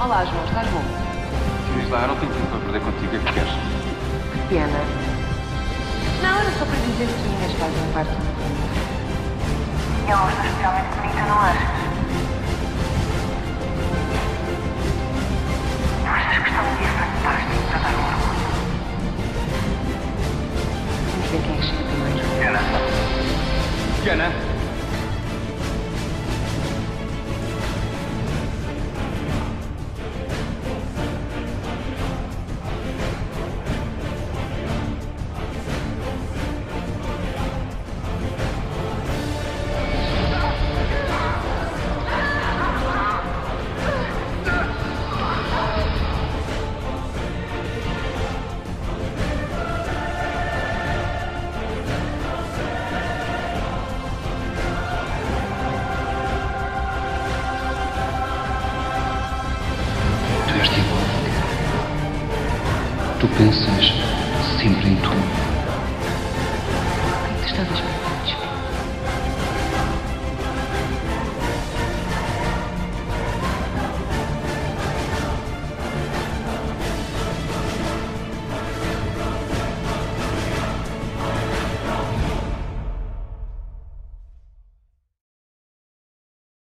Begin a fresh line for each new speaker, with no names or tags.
Olá, João, estás bom?
Diz lá, eu não tenho tempo para perder contigo, o que é que queres?
Que pena. Não, era só para dizer que tu ias fazer um parto.
E ela está especialmente bonita, não achas? Não achas que está um dia fantástico para dar um orgulho?
Vamos ver quem é que chega primeiro.
Diana?
Tu és igual. Tu pensas sempre em tu.
O que é que tu estás a esperar?